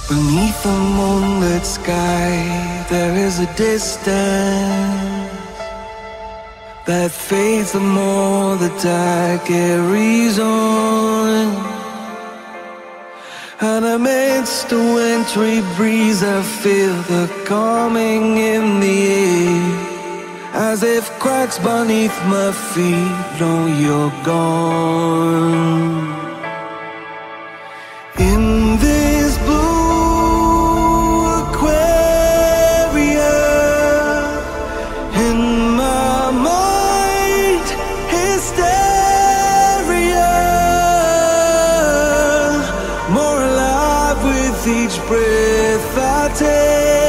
Beneath the moonlit sky, there is a distance that fades the more the dark carries on. And amidst the wintry breeze, I feel the calming in the air, as if cracks beneath my feet know you're gone. In this blue aquarium, in my mind, hysteria, more alive with each breath I take.